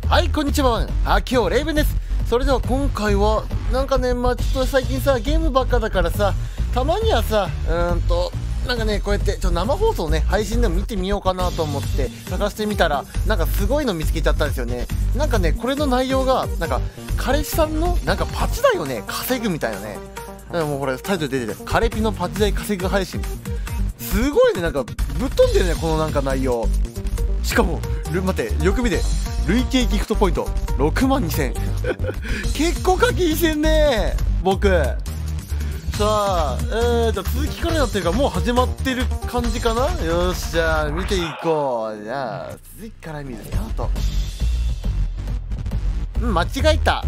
はい、こんにちは。今日レイブンです。それでは今回はなんかね、ちょっと最近さゲームばっかだからさ、たまにはさなんかね、こうやって生放送ね、配信でも見てみようかなと思って探してみたら、なんかすごいの見つけちゃったんですよね。なんかね、これの内容がなんか彼氏さんのなんかパチ代をね稼ぐみたいなね。もうこれタイトル出てて、彼ピのパチ代稼ぐ配信。すごいね、なんかぶっ飛んでるね、このなんか内容。しかも待って、よく見て、累計ギフトポイント6万2000結構課金してんね僕。さあ、じゃあ続きからやってるから、もう始まってる感じかな。よっしゃ、見ていこう。じゃあ続きから見るスタート。間違えた。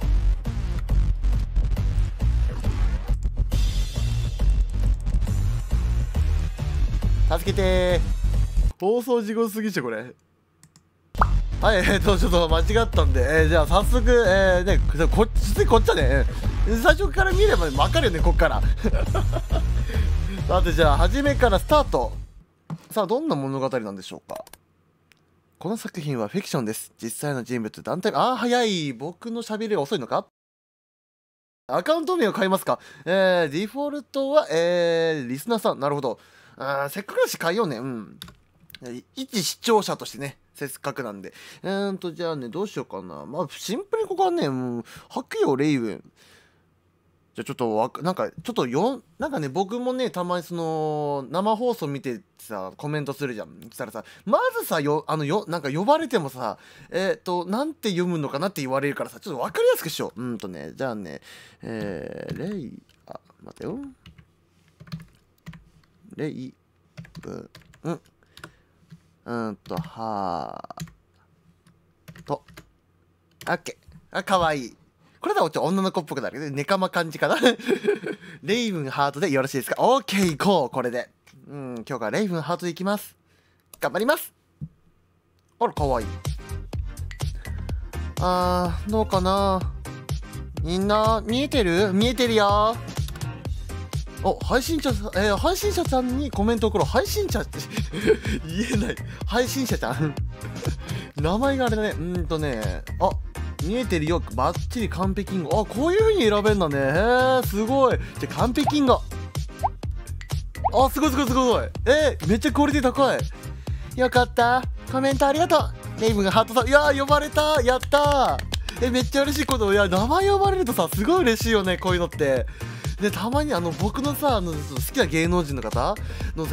助けてー。放送事故すぎっしょこれ。はい、ちょっと間違ったんで、じゃあ早速、ね、こっちはね、最初から見れば分かるよね、こっから。さて、じゃあ初めからスタート。さあ、どんな物語なんでしょうか。この作品はフィクションです。実際の人物、団体、早い。僕の喋りが遅いのか。アカウント名を変えますか。デフォルトは、リスナーさん。なるほど。せっかくだし変えようね。一視聴者としてね、せっかくなんで。じゃあね、どうしようかな。シンプルにここはね、吐くよ、レイブン。じゃあちょっとなんかね、僕もね、たまにその、生放送見てさ、コメントするじゃん。そしたらさ、まずさ、なんか呼ばれてもさ、なんて読むのかなって言われるからさ、ちょっとわかりやすくしよう。じゃあね、待てよ。レイブン。オッケー。かわいい。これだ、女の子っぽくなるけど、ネカマ感じかな。レイブンハートでよろしいですか。オッケー、行こう、これで。今日からレイブンハートでいきます。頑張ります。あら、かわいい。どうかな。みんな、見えてるよ。配信者さんにコメント送ろう。配信者って言えない。配信者ちゃん。名前があれだね。見えてるよ。バッチリ完璧ンゴ。こういう風に選べんだね。へえ、すごい。じゃあ完璧ンゴ。すごい。めっちゃクオリティ高い。よかった。コメントありがとう。レイブンがハートさん。いやー、呼ばれた。やったー。めっちゃ嬉しいこと。いや、名前呼ばれるとさ、すごい嬉しいよね、こういうのって。で、たまに僕のさ、好きな芸能人の方の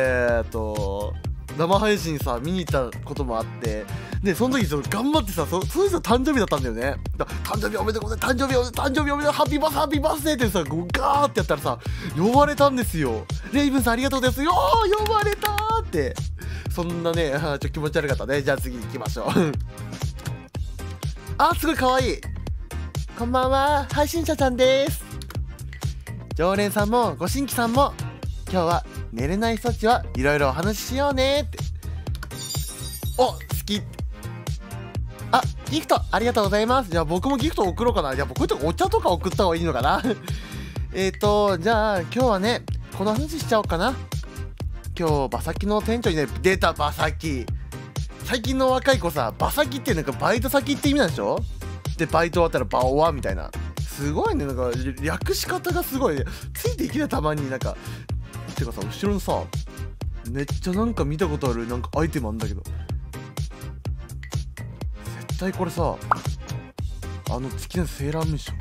生配信さ、見に行ったこともあって、で、その時ちょっと頑張ってさ、その人誕生日だったんだよね。誕生日おめでとうございます、誕生日おめでとう、ハッピーバースデーってさ、ガーってやったらさ、呼ばれたんですよ。レイブンさんありがとうございます。呼ばれたーって。そんなね、気持ち悪かったね。じゃあ次行きましょう。すごいかわいい。こんばんは、配信者さんです。常連さんもご新規さんも、今日は寝れない人たちはいろいろお話ししようねって。好き。ギフトありがとうございます。じゃあ僕もギフト送ろうかな。じゃあ僕お茶とか送った方がいいのかな。じゃあ今日はね、この話しちゃおうかな。今日馬先の店長にね、出た馬先。最近の若い子さ、馬先ってなんかバイト先って意味なんでしょ。でバイト終わったらバオワみたいな。すごいね、なんか略し方がすごい、ついていきな、たまになんか。てかさ、後ろのさ、めっちゃなんか見たことあるなんかアイテムあんだけど、絶対これさ、好きなセーラームーンシ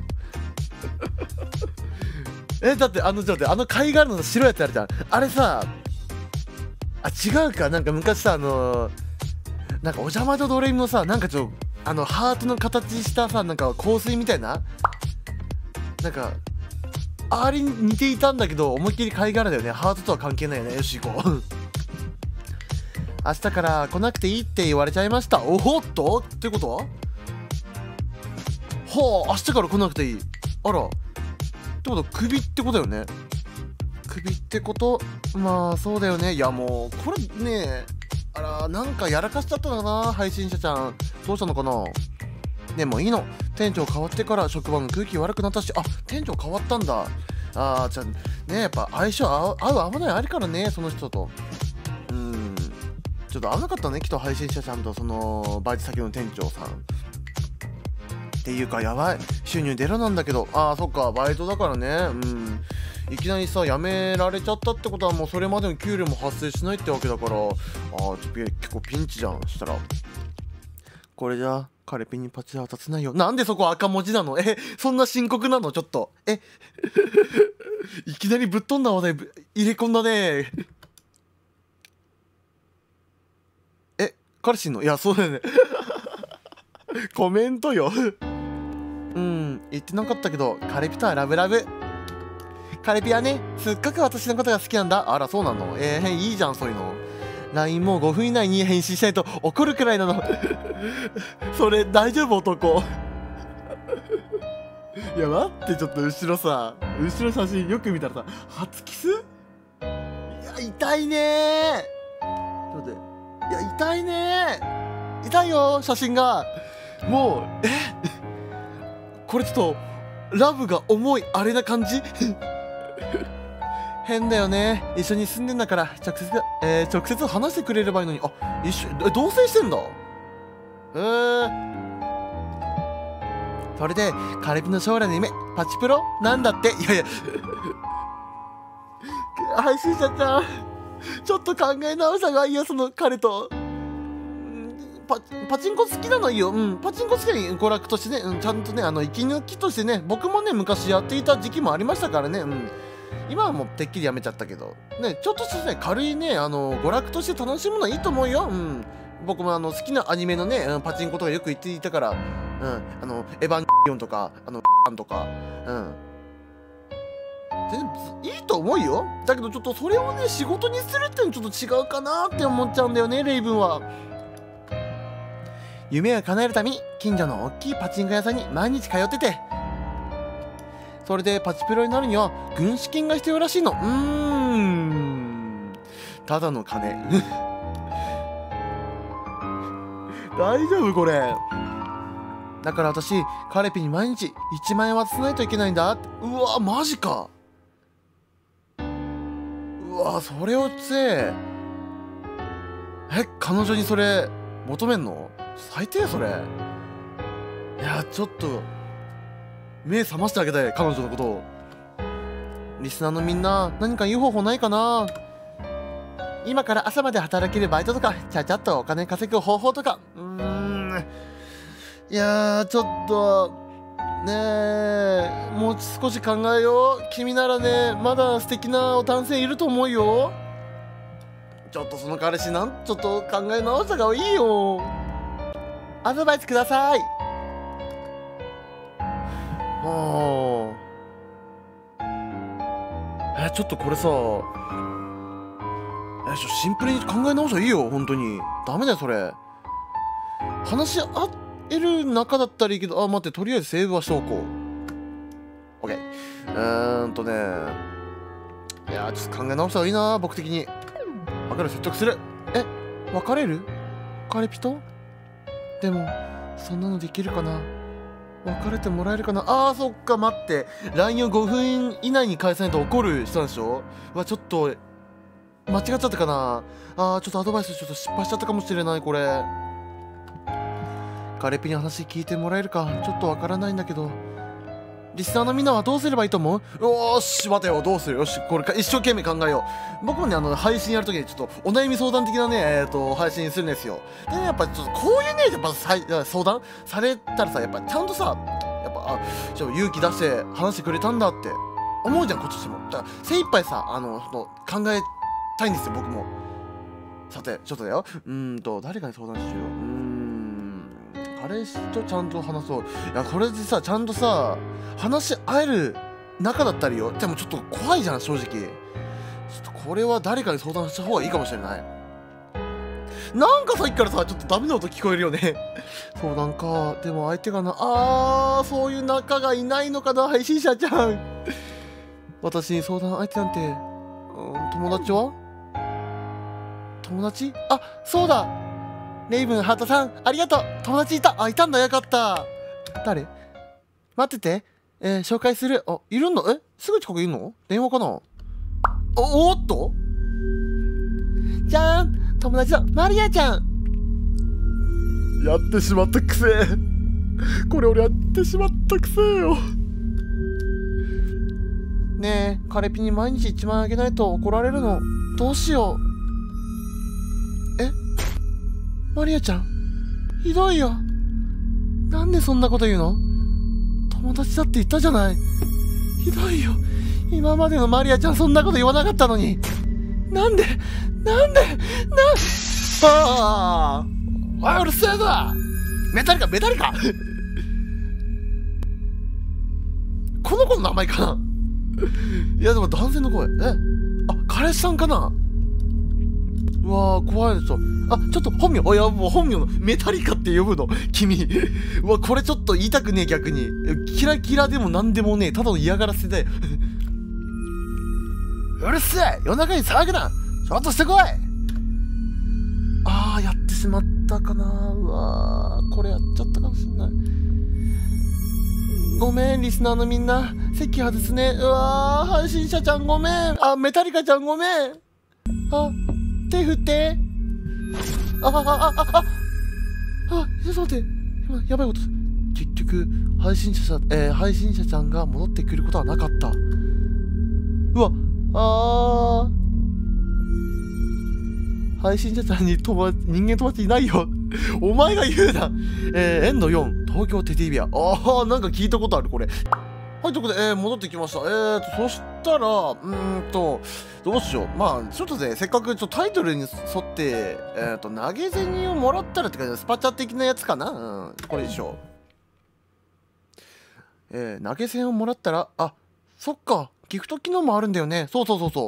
ョン。だって貝殻の白いやつあるじゃん。あれさ、違うか。なんか昔さ、なんかお邪魔女ドレミのさ、なんかハートの形したさ、なんか香水みたいな、なんかあれに似ていたんだけど、思いっきり貝殻だよね。ハートとは関係ないよね。よし、行こう。明日から来なくていいって言われちゃいました。おほっとってことは、明日から来なくていい。あら。ってことは首ってことだよね。首ってこと。そうだよね。いやもう、これね、なんかやらかしちゃったのかな、配信者ちゃん。どうしたのかな。でもいいの。店長変わってから職場の空気悪くなったし。店長変わったんだ。じゃあね、やっぱ相性合う合わないあるからね、その人と。ちょっと合わなかったね、きっと配信者さんとそのバイト先の店長さん。 っていうかやばい、収入ゼロなんだけど。ああそっか、バイトだからね。いきなりさ辞められちゃったってことはもうそれまでの給料も発生しないってわけだから、結構ピンチじゃん。したらこれじゃカレピンにパチ当たせないよ。なんでそこ赤文字なの？そんな深刻なの？ちょっといきなりぶっ飛んだ話題入れ込んだね。彼氏の？いやそうだよね。コメントよ。言ってなかったけどカレピとはラブラブ。カレピはねすっごく私のことが好きなんだ。あらそうなの？いいじゃんそういうの。 LINE も5分以内に返信しないと怒るくらいなの。それ大丈夫男？いや待って、ちょっと後ろ写真よく見たらさ、初キス？いや痛いねー。ちょっと待って、いや痛いねー。痛いよ写真が。もうこれちょっとラブが重いあれな感じ。変だよね。一緒に住んでんだから直接話してくれればいいのに。同棲してんだ。それでカレピの将来の夢パチプロなんだって。いやいや配信者ちゃんちょっと考え直した方がいいよ、その彼と。パチンコ好きなのいいよ。パチンコ好きな娯楽としてね、ちゃんとね息抜きとしてね、僕もね昔やっていた時期もありましたからね。今はもうてっきりやめちゃったけどね、ちょっとしたね軽いね娯楽として楽しむのはいいと思うよ。僕も好きなアニメのね、パチンコとかよく言っていたから、エヴァンゲリオンとかとか全然いいと思うよ。だけどちょっとそれをね仕事にするってのちょっと違うかなって思っちゃうんだよね、レイブンは。夢を叶えるために近所の大きいパチンコ屋さんに毎日通ってて、それでパチプロになるには軍資金が必要らしいの。ただの金。大丈夫これ？だから私カレピに毎日1万円渡さないといけないんだって。うわマジか。うわそれを彼女にそれ求めんの？最低それ。いやちょっと目覚ましてあげたい、彼女のことを。リスナーのみんな何かいい方法ないかな？今から朝まで働けるバイトとかちゃちゃっとお金稼ぐ方法とか。いやーちょっとねえもう少し考えよう。君ならねまだ素敵な男性いると思うよ。ちょっとその彼氏ちょっと考え直した方がいいよ。アドバイスください。ちょっとこれさシンプルに考え直したらいいよ本当に。ダメだよそれ。話し合える仲だったらいいけど、待ってとりあえずセーブはしておこう。 OK。いやちょっと考え直した方がいいな僕的に。別れる説得する。別れる？カレピと？でもそんなのできるかな？別れてもらえるかな。そっか待って、 LINE を5分以内に返さないと怒る人なんでしょ。ちょっと間違っちゃったかな。ちょっとアドバイスちょっと失敗しちゃったかもしれないこれ。カレピに話聞いてもらえるかちょっとわからないんだけど、リスナーのみんなはどうすればいいと思う？よーし待てよ、どうする？よしこれ一生懸命考えよう。僕もね配信やるときにちょっとお悩み相談的なね配信するんですよ。でねやっぱちょっとこういうねやっぱ相談されたらさ、やっぱちゃんとさやっぱちょっと勇気出して話してくれたんだって思うじゃんこっちとしても。だから精一杯さ考えたいんですよ僕も。さてちょっとだよ、誰かに相談しよう。彼氏とちゃんと話そう。いやこれでさちゃんとさ話し合える仲だったりよ。でもちょっと怖いじゃん正直。ちょっとこれは誰かに相談した方がいいかもしれない。なんかさっきからさちょっとダメな音聞こえるよね。相談か。でも相手がそういう仲がいないのかな配信者ちゃん。私に相談相手なんて友達は？友達？そうだ、レイブンハートさんありがとう。友達いた。いたんだ、よかった。誰？待ってて、紹介する。いるんだ。すぐ近くいるの？電話かな。おっとじゃーん、友達のマリアちゃん。やってしまったくせ。 これ俺やってしまったくせよ。ねえ、カレピに毎日1万円あげないと怒られるの。どうしよう。え、マリアちゃん、ひどいよ。なんでそんなこと言うの？友達だって言ったじゃない。ひどいよ。今までのマリアちゃんそんなこと言わなかったのに。なんでああ、うるせえだ。メタリカこの子の名前かな。いやでも男性の声。彼氏さんかな。うわー、怖いでしょ。ちょっと本名。いやもう本名のメタリカって呼ぶの君。うわ、これちょっと言いたくねえ。逆にキラキラでもなんでもねえ、ただの嫌がらせだよ。うるせえ、夜中に騒ぐな。ちょっとしてこい。やってしまったかな。うわー、これやっちゃったかもしんない。ごめん、リスナーのみんな。席外すね。うわー、配信者ちゃんごめん。メタリカちゃんごめん。手振って。ちょっと待って。今、やばいこと。結局、配信者ちゃんが戻ってくることはなかった。うわ、配信者ちゃんに人間友達いないよ。お前が言うな。エンド4、東京テディベア。なんか聞いたことある、これ。はい、ということで、戻ってきました。そしたら、どうしよう。まあ、ちょっとね、せっかくタイトルに沿って、投げ銭をもらったらって感じで、スパチャ的なやつかな。これでしょう。投げ銭をもらったら、そっか。ギフト機能もあるんだよね。そう。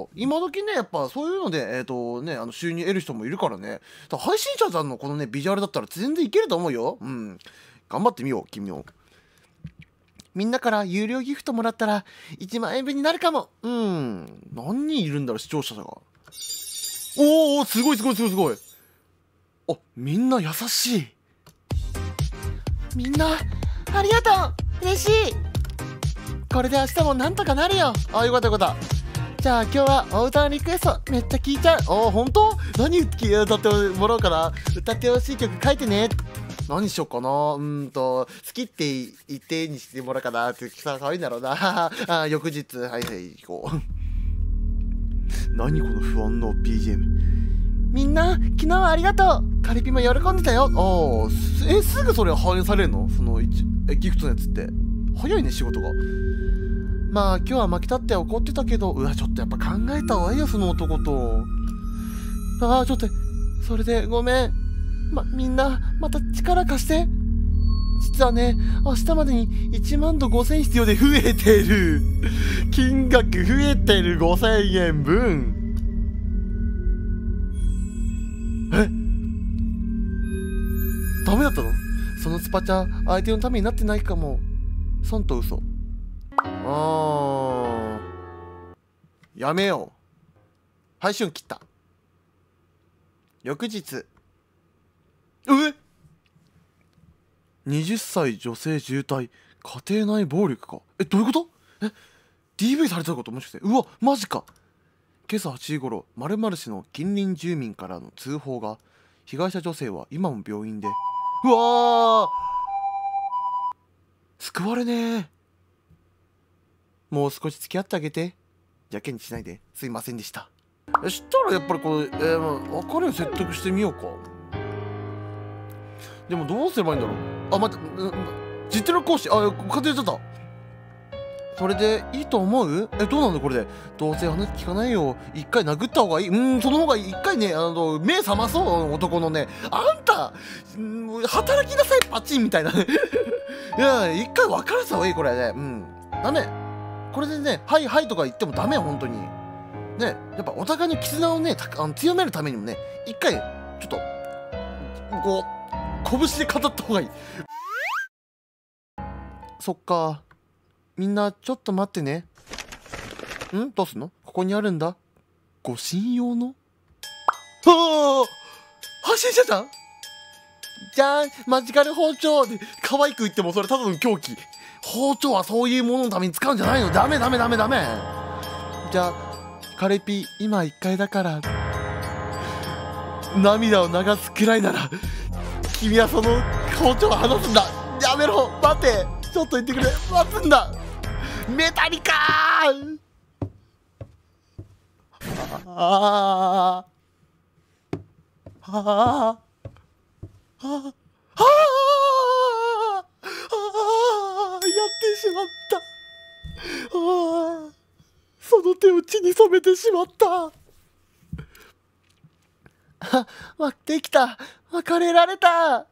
今時ね、やっぱそういうので、収入得る人もいるからね。配信者さんのこのね、ビジュアルだったら全然いけると思うよ。頑張ってみよう、君も。みんなから有料ギフトもらったら1万円分になるかも。何人いるんだろう、視聴者が。すごい。みんな優しい。みんな、ありがとう。嬉しい。これで明日もなんとかなるよ。よかった。じゃあ今日はお歌のリクエストめっちゃ聞いちゃう。本当？何歌ってもらおうかな。歌ってほしい曲書いてね。何しようかな。好きって言ってにしてもらおうかな。ってさ、可愛いんだろうな。翌日、行こう。何この不安の BGM。みんな、昨日はありがとう。カリピも喜んでたよ。すぐそれ反映されるの？そのギフトのやつって。早いね、仕事が。まあ今日は負けたって怒ってたけど、ちょっとやっぱ考えた方がいいよ、その男と。ちょっと、それでごめん。みんな、また力貸して。実はね、明日までに1万と5000必要で増えてる。金額増えてる、5000円分。ダメだったの？そのスパチャ、相手のためになってないかも。損と嘘。やめよう。配信切った。翌日。20歳女性重体、家庭内暴力か。どういうこと？DV されたこともしかして。マジか。今朝8時頃、〇〇市の近隣住民からの通報が、被害者女性は今も病院で。救われねえ。もう少し付き合ってあげて。やけにしないで。すいませんでした。したらやっぱりこれ、別れを説得してみようか。でもどうすればいいんだろう。待って、実力行使。勝手に言っちゃった。それでいいと思う？どうなんだこれで。どうせ話聞かないよ。一回殴った方がいい。その方がいい。一回ね、目覚まそう、男のね。あんた、働きなさい、パチンみたいなね。いや、一回別れた方がいい、これね。ダメ。これでね、はいとか言ってもダメ、本当に。ね、やっぱお互いの絆をね、強めるためにもね、一回、ちょっと、こう、拳で語った方がいい。そっか。みんな、ちょっと待ってね。どうすんの？ここにあるんだ。護身用の？発信者じゃん？じゃーん、マジカル包丁。可愛く言ってもそれただの凶器。包丁はそういうもののために使うんじゃないの。ダメ。じゃあ、カレピ、今1回だから。涙を流すくらいなら、君はその包丁を離すんだ。 やめろ、待て、ちょっと言ってくれ、待つんだ。メタリカー。ああああああ、やってしまった。ああ、その手を血に染めてしまった。できた、別れられた。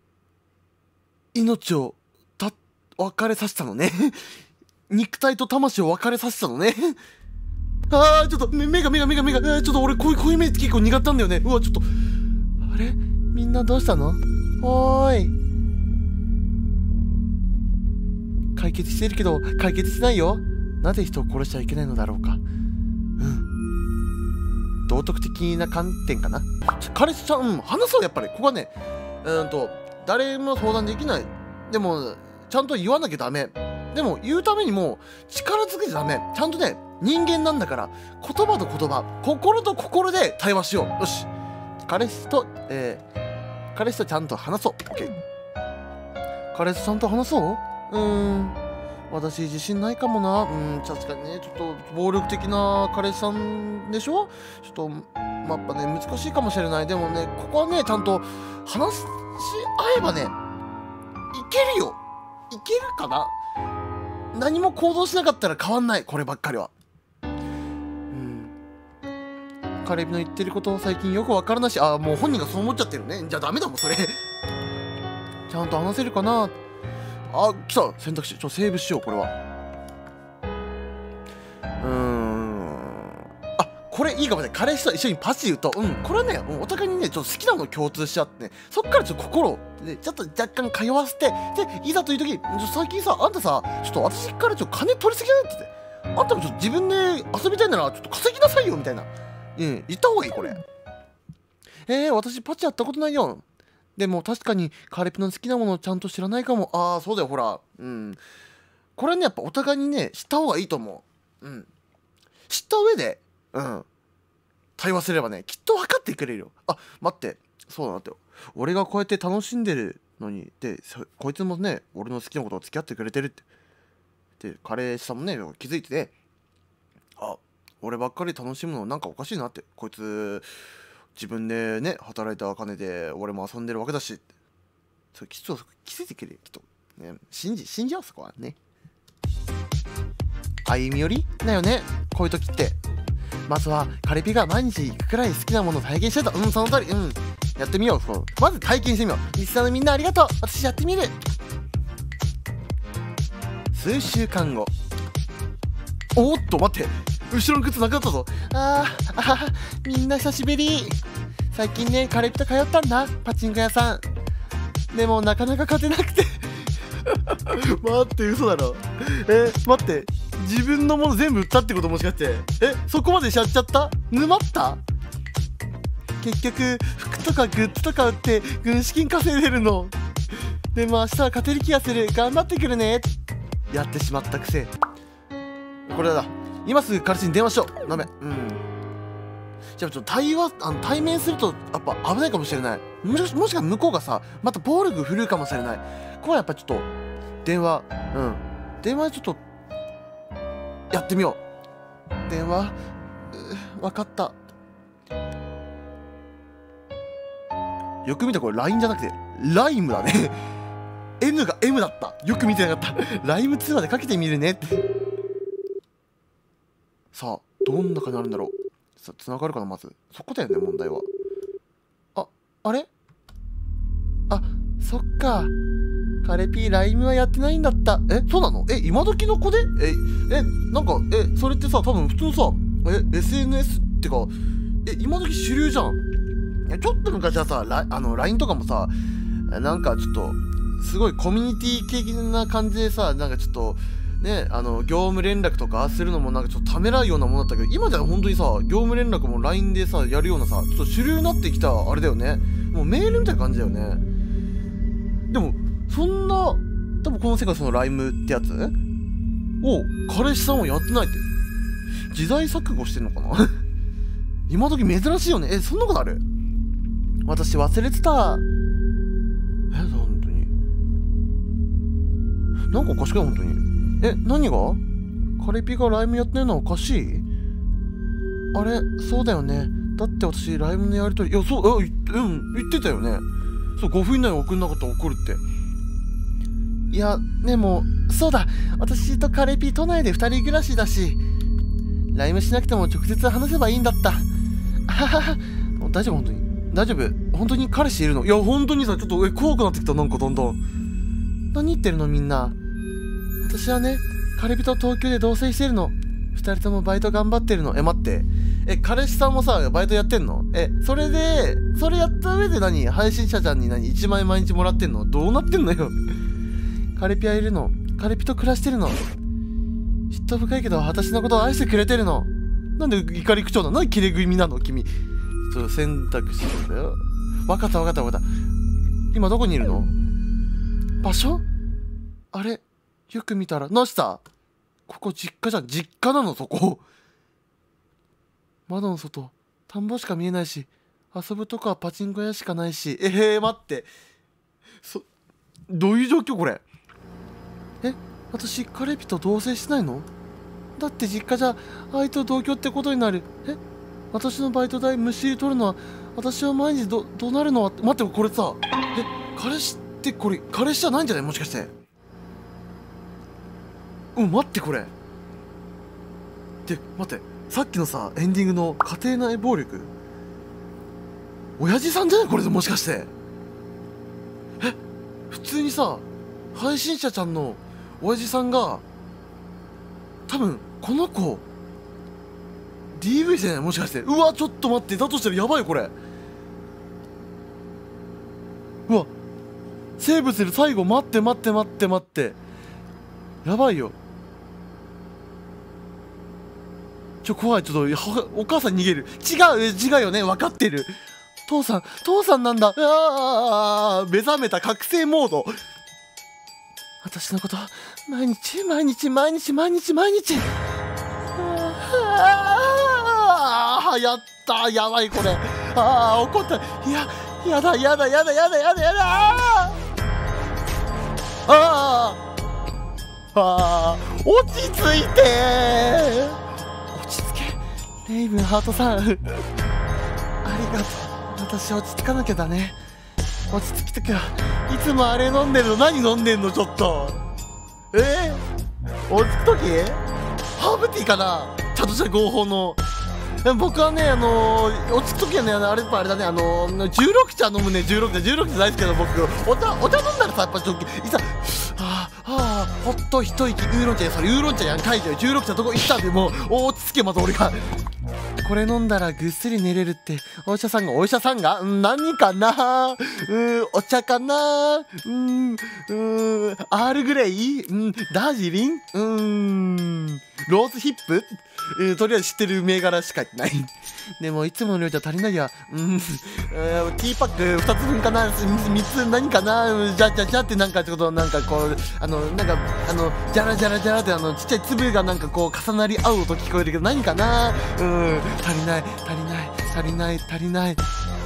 命を別れさせたのね。肉体と魂を別れさせたのね。ああ、ちょっと目が、ちょっと俺こういう目結構苦手なんだよね。うわ、ちょっとあれ、みんなどうしたの？おーい。解決してるけど解決してないよ。なぜ人を殺しちゃいけないのだろうか。道徳的な観点かな。彼氏ちゃん、話そう。やっぱりここはね、誰も相談できない。でもちゃんと言わなきゃダメ。でも言うためにも力ずくじゃダメ。ちゃんとね、人間なんだから言葉と言葉、心と心で対話しよう。よし、彼氏とちゃんと話そう。オッケー。彼氏ちゃんと話そう。私自信ないかもな。確かにね、ちょっと暴力的な彼氏さんでしょ。ちょっとやっぱね、難しいかもしれない。でもね、ここはね、ちゃんと話し合えばね、いけるよ。いけるかな。何も行動しなかったら変わんない、こればっかりは。カレビの言ってること最近よくわからないし、もう本人がそう思っちゃってるね。じゃあダメだもんそれ。ちゃんと話せるかな。来た、選択肢。セーブしよう。これはこれいいかもね。彼氏と一緒にパチ言うと、これはね、お互いにね、ちょっと好きなもの共通しちゃってね、そっからちょっと心をね、ちょっと若干通わせて、で、いざという時、最近さ、あんたさ、ちょっと私からちょっと金取りすぎじゃないって言って、あんたもちょっと自分で遊びたいなら、ちょっと稼ぎなさいよ、みたいな。言った方がいい、これ。私パチやったことないよ。でも確かにカレピの好きなものをちゃんと知らないかも。そうだよ、ほら。これね、やっぱお互いにね、知った方がいいと思う。知った上で、対話すればね、きっと分かってくれるよ。待って、そうだなって。俺がこうやって楽しんでるのに、で、こいつもね、俺の好きなことを付き合ってくれてるって。で、彼氏さんもね、気づいてて、俺ばっかり楽しむのなんかおかしいなって。こいつ、自分でね、働いた金で俺も遊んでるわけだし。それきっと気づいてくれるよ、きっと。ね、信じよう、そこはね。歩み寄りだよね、こういう時って。まずはカレピが毎日行くくらい好きなものを体験してた。その通り。やってみよう。まず体験してみよう。リスナーのみんなありがとう。私やってみる。数週間後。おっと待って、後ろの靴なくなったぞ。みんな久しぶり。最近ね、カレピと通ったんだ、パチンコ屋さん。でもなかなか勝てなくて待って、嘘だろ。待って、自分のもの全部売ったってこと？もしかして。そこまでしちゃった？沼った？結局服とかグッズとか売って軍資金稼いでるの。でも明日は勝てる気がする。頑張ってくるね。やってしまったくせ。これだ、今すぐ彼氏に電話しよう。ダメ。じゃあちょっと対面するとやっぱ危ないかもしれない。もしか向こうがさ、また暴力振るうかもしれない。ここはやっぱちょっと電話でちょっとやってみよう。電話。分かった。よく見た、これ LINE じゃなくてライムだね。N が M だった。よく見てなかった。ライム通話でかけてみるねって。さあ、どんなかになるんだろう。さあ、繋がるかな。まずそこだよね、問題は。あれ、そっか。カレピーライムはやってないんだった。そうなの？今時の子で？なんか、それってさ、多分普通のさ、SNS ってか、今時主流じゃん。ちょっと昔はさ、LINE とかもさ、なんかちょっと、すごいコミュニティ的な感じでさ、なんかちょっと、ね、業務連絡とかするのもなんかちょっとためらうようなものだったけど、今じゃ本当にさ、業務連絡も LINE でさ、やるようなさ、ちょっと主流になってきたあれだよね。もうメールみたいな感じだよね。でも、そんな、多分この世界そのライムってやつを彼氏さんはやってないって。時代錯誤してんのかな今時珍しいよね。そんなことある？私忘れてた。本当に。 なんかおかしくない本当に。何が？カレピがライムやってるのはおかしい？あれ、そうだよね。だって私ライムのやりとり、いや、そう、言ってたよね。そう、5分以内に送んなかったら怒るって。いや、でも、そうだ、私とカレピ都内で2人暮らしだし、ライムしなくても直接話せばいいんだった。あはは。大丈夫？本当に大丈夫？本当に彼氏いるの？いや、本当にさ、ちょっと怖くなってきた。なんかだんだん。何言ってるのみんな。私はね、カレピと東京で同棲してるの。2人ともバイト頑張ってるの。待って。彼氏さんもさ、バイトやってんの？それやった上で配信者ちゃんに1万円毎日もらってんの？どうなってんのよ。カレピはいるの。カレピと暮らしてるの。嫉妬深いけど、私のことを愛してくれてるの。なんで怒り口調なの？なんでキレ気味なの君。選択肢なんだよ。わかった。今どこにいるの？場所？あれ？よく見たら、なした？ここ実家じゃん。実家なのそこ。窓の外、田んぼしか見えないし、遊ぶとこはパチンコ屋しかないし。待って。どういう状況これ？私、カレピと同棲してないの？だって実家じゃ、相手と同居ってことになる。私のバイト代むしり取るのは、私は毎日どうなるのは、待って、これさ、彼氏ってこれ、彼氏じゃないんじゃない？もしかして。待って、これ。待って、さっきのさ、エンディングの家庭内暴力。親父さんじゃない？これでもしかして。普通にさ、配信者ちゃんの親父さんが、多分、この子、DV じゃない？もしかして。うわ、ちょっと待って。だとしたらやばいよ、これ。うわ、セーブする。最後、待って。やばいよ。怖い。ちょっと、お母さん逃げる。違うよね。分かってる。父さんなんだ。目覚めた覚醒モード。私のこと、毎日。やった。やばい、これ。怒った。やだ。落ち着いて。落ち着け。レイブンハートさん。ありがとう。私落ち着かなきゃだね。落ち着きときはいつもあれ飲んでるの？何飲んでんの？ちょっと。落ち着くときハーブティーかな？ちゃんとした合法の。僕はね、落ち着くときはね、あれだね、16茶飲むね。16茶大好きだ僕。お茶飲んだらさ、やっぱちょっといざ、ほっと一息。ウーロン茶や、それウーロン茶やんかいじゃん。16茶どこ行ったんで、もう落ち着け。また俺がこれ飲んだらぐっすり寝れるって。お医者さんが何かな。お茶かな。アールグレイ、ダージリン、ローズヒップ、とりあえず知ってる銘柄しかない。でもいつもの量じゃ足りないや。ティーパック2つ分かな。3つ何かな。じゃってちょっとこうじゃらってちっちゃい粒がこう重なり合う音聞こえるけど何かな。足りない。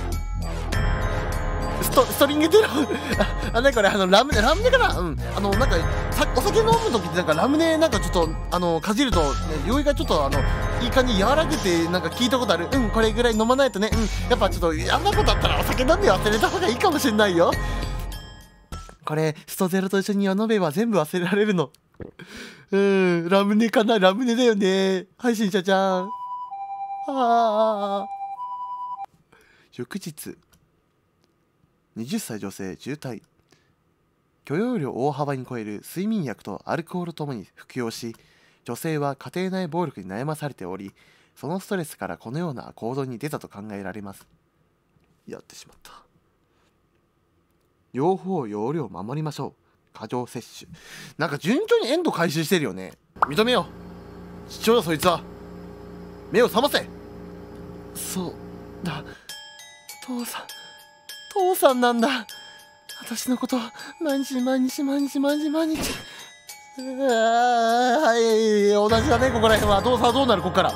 ストリングテロ何これ、ラムネかな。お酒飲む時ってラムネちょっとかじると、酔いがちょっといい感じに和らげて聞いたことある。これぐらい飲まないとね。やっぱちょっとやんなことあったらお酒飲んで忘れた方がいいかもしれないよ。これストゼロと一緒に飲めば全部忘れられるの。ラムネかな。ラムネだよね、配信者ちゃん。翌日、20歳女性重体。許容量を大幅に超える睡眠薬とアルコールともに服用し、女性は家庭内暴力に悩まされており、そのストレスからこのような行動に出たと考えられます。やってしまった。用法用量を守りましょう。過剰摂取。順調にエンド回収してるよね。認めよう。父親そいつは。目を覚ませ。そうだ。父さんなんだ。私のこと毎日。はい、同じだね。ここら辺はどうなる。ここから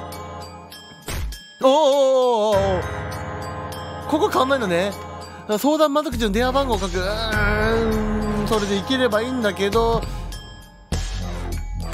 ここ変わんないのね。相談窓口の電話番号を書く。それでいければいいんだけど、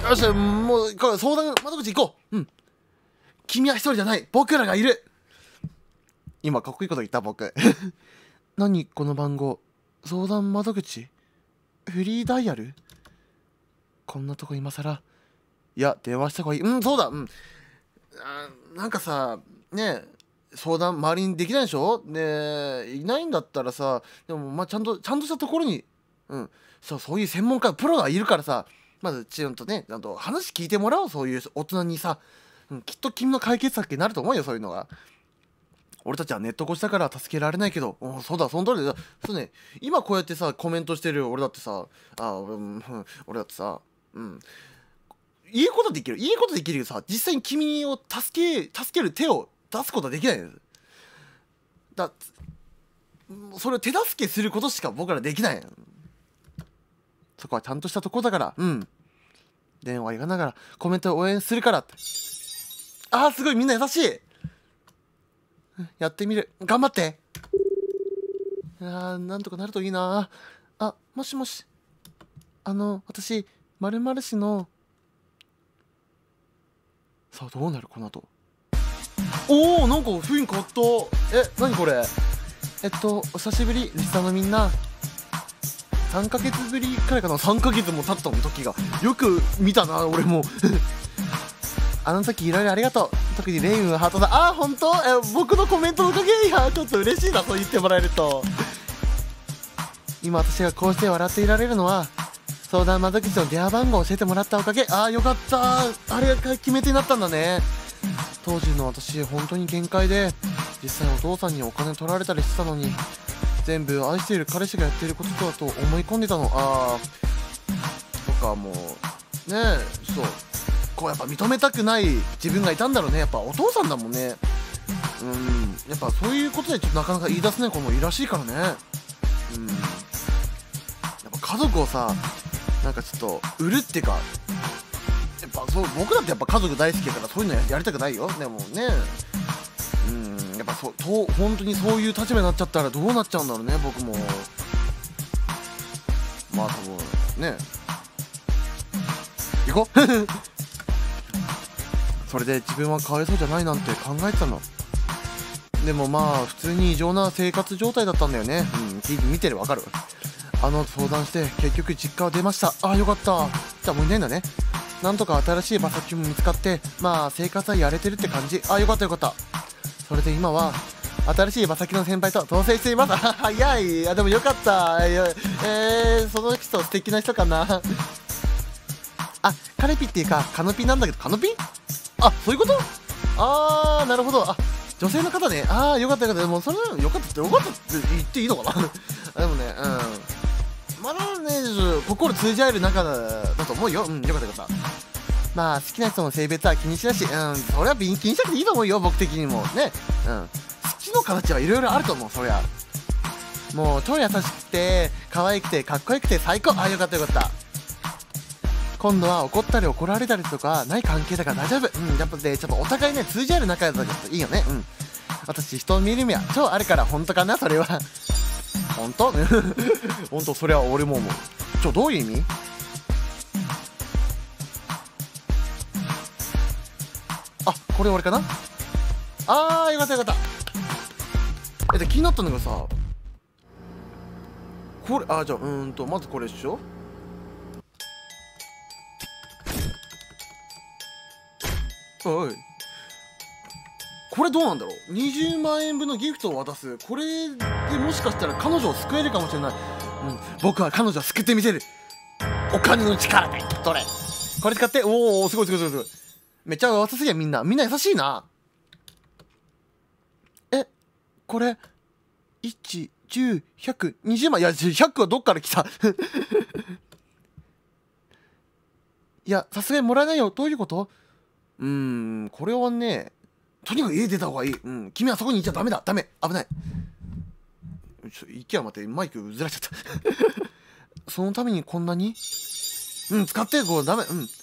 よし、もう相談窓口行こう。うん。君は一人じゃない。僕らがいる。今かっこいいこと言った僕。何この番号。相談窓口？フリーダイヤル？こんなとこ今さら。いや、電話した方がいい。うん、そうだ。うん。なんかさ、ねえ、相談周りにできないでしょ？で、いないんだったらさ、でもまあちゃんとしたところに、うん、そういう専門家、プロがいるからさ、まずちゃんとね、話聞いてもらおう、そういう大人にさ、うん、きっと君の解決策になると思うよ、そういうのが。俺たちはネット越しだから助けられないけど、そうだ、その通りだ。そうね、今こうやってさ、コメントしてる俺だってさ、俺だってさ、うん、いいことできるけどさ、実際に君を助ける手を出すことはできないんです。それを手助けすることしか僕らできない。そこはちゃんとしたとこだから、うん。電話いがながらコメントを応援するからって。すごいみんな優しい。やってみる。頑張って。なんとかなるといいな。もしもし。私、〇〇市の、さあどうなるこの後。なんか雰囲気変わった。何これ。お久しぶりリスナーのみんな。3ヶ月ぶりくらいかな。3ヶ月も経ったの時がよく見たな俺も。あの時いろいろありがとう。特にレインはハートだ。本当？僕のコメントのおかげ。いやちょっと嬉しいな、そう言ってもらえると。今私がこうして笑っていられるのは相談窓口の電話番号を教えてもらったおかげ。よかった。あれが決め手になったんだね。当時の私本当に限界で、実際お父さんにお金取られたりしてたのに、全部愛している彼氏がやっていることだと思い込んでたの。とかもうねえ、こうやっぱ認めたくない自分がいたんだろうね。やっぱお父さんだもんね。やっぱそういうことでちょっとなかなか言い出せない子もいるらしいからね。やっぱ家族をさ、なんかちょっと売るっていうか、やっぱ僕だってやっぱ家族大好きだからそういうのやりたくないよ。でもね、やっぱ本当にそういう立場になっちゃったらどうなっちゃうんだろうね、僕も。まあ多分ね、行こう。それで自分はかわいそうじゃないなんて考えてたの。でもまあ普通に異常な生活状態だったんだよね。見てる、わかる。相談して結局実家を出ました。よかった。じゃあもういないんだね。なんとか新しい場先も見つかって、まあ生活はやれてるって感じ。よかったよかった。それで今は新しい場先の先輩と同棲しています。早い。でもよかった。その人素敵な人かな。カネピっていうかカノピなんだけど。カノピ？そういうこと？なるほど。女性の方ね。よかったよかった。でもそれよかったって言っていいのかな。でもね、まだね、心通じ合える仲だと思うよ。よかったよかった。まあ好きな人の性別は気にしないし、それは気にしなくていいと思うよ、僕的にもね。好きの形はいろいろあると思う。そりゃもう超優しくて可愛くてかっこよくて最高。よかったよかった。今度は怒ったり怒られたりとかない関係だから大丈夫。やっぱね、ちょっとお互いね通じ合える仲だといいよね。私人を見る目は超あるから。本当かなそれは。本当？本当、それは俺も思う。どういう意味？これ俺かな。よかったよかった。で気になったのがさ、これじゃあまずこれっしょ。おい、これどうなんだろう。20万円分のギフトを渡す。これでもしかしたら彼女を救えるかもしれない。僕は彼女を救ってみせる。お金の力で。どれこれ使って。すごいすごいすごいすごい。めっちゃ渡すぎや。みんな優しいな。これ1、10、100、20万。いや100はどっから来た。いやさすがにもらえないよ。どういうこと？これはね、とにかく家出た方がいい。君はそこにいちゃダメだ。ダメ、危ない。息は待って、マイクずらしちゃった。そのためにこんなに使ってダメ。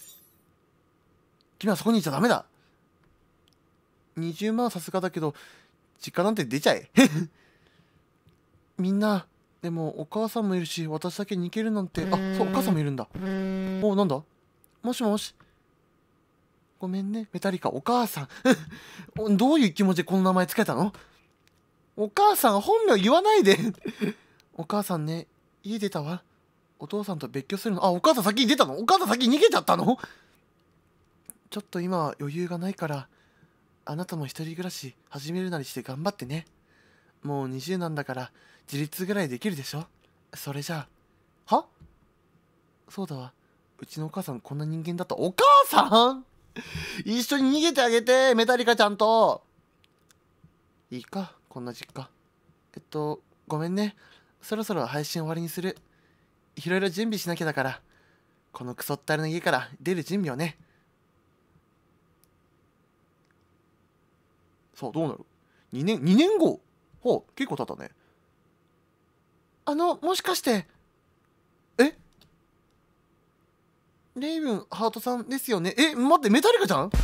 君はそこにいちゃダメだ。20万はさすがだけど実家なんて出ちゃえ。みんなでもお母さんもいるし、私だけに行けるなんて。そう、お母さんもいるんだ。なんだもしもし。ごめんね、メタリカ、お母さん。どういう気持ちでこの名前つけたの？お母さん、本名言わないでお母さんね、家出たわ。お父さんと別居するの。あ、お母さん先に出たの？お母さん先に逃げちゃったの？ちょっと今は余裕がないから、あなたも一人暮らし始めるなりして頑張ってね。もう20なんだから自立ぐらいできるでしょ。それじゃあ。は？そうだわ。うちのお母さんこんな人間だった。お母さん一緒に逃げてあげて、メタリカちゃんと。いいか、こんな実家。ごめんね。そろそろ配信終わりにする。いろいろ準備しなきゃだから。このクソったれの家から出る準備をね。さあ、どうなる？ 2 年後。ほう、結構経ったね。もしかして、レイブンハートさんですよね。待って、メタリカちゃん？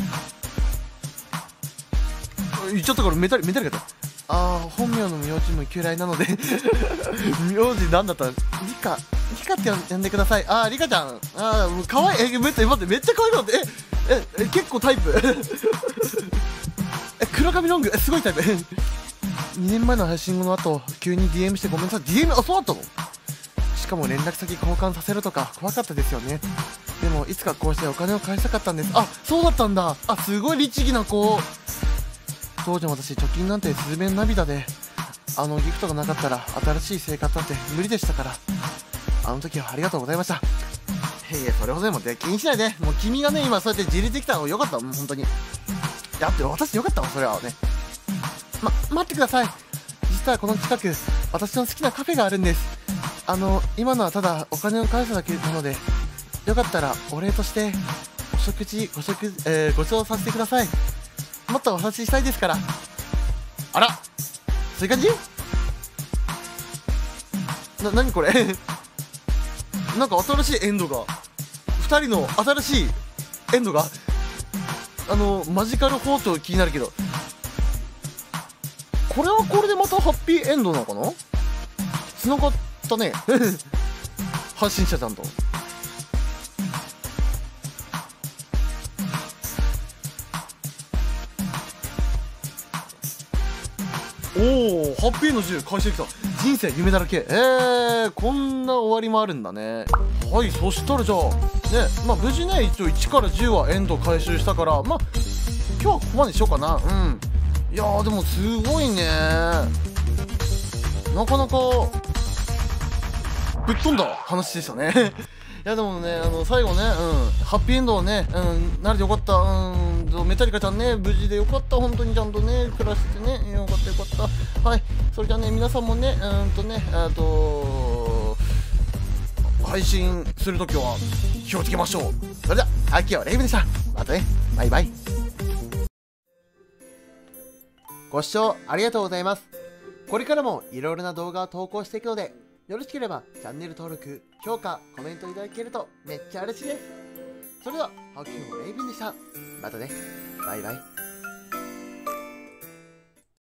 言っちゃったからメタリカだ。本名の名字も嫌いなので名字なんだったらリカって呼んでください。リカちゃん。もうかわいい。待って、めっちゃかわいいのって。結構タイプ黒髪ロング。すごいタイプ2年前の配信後の後、急に DM してごめんなさい。DM？ そうだったの？しかも連絡先交換させるとか怖かったですよね。でもいつかこうしてお金を返したかったんです。そうだったんだ。すごい律儀な子。当時の私、貯金なんてスズメの涙で、ギフトがなかったら新しい生活なんて無理でしたから、あの時はありがとうございました。それほどでも気にしないで。もう君がね、今そうやって自立できたのよかった。本当に。だって私よかったわ、それはね。待ってください。実はこの近く、私の好きなカフェがあるんです。今のはただお金を返すだけなので、よかったらお礼としてご馳走させてください。もっとお話ししたいですから。あら、そういう感じ？何これなんか新しいエンドが、2人の新しいエンドが、マジカル包丁気になるけど、これはこれでまたハッピーエンドなのかな？繋がったね発信者ちゃんと。おお、ハッピーの10回収できた。人生夢だらけ。こんな終わりもあるんだね。はい、そしたらじゃあね、無事ね、一応1から10はエンド回収したから、今日はここまでにしようかな。いやー、でもすごいね、なかなかぶっ飛んだ話でしたねいやでもね、最後ね、ハッピーエンドをね、なれてよかった。メタリカちゃんね、無事でよかった。本当にちゃんとね、暮らしてね、よかったよかった。はい、それじゃあね、皆さんもね、配信するときは気をつけましょう。それでは、秋はレイブでした。またね、バイバイ。ご視聴ありがとうございます。これからもいろいろな動画を投稿していくので、よろしければチャンネル登録、評価、コメントいただけるとめっちゃ嬉しいです。それでは、ハッキーのレイブンでした。またね、バイバイ。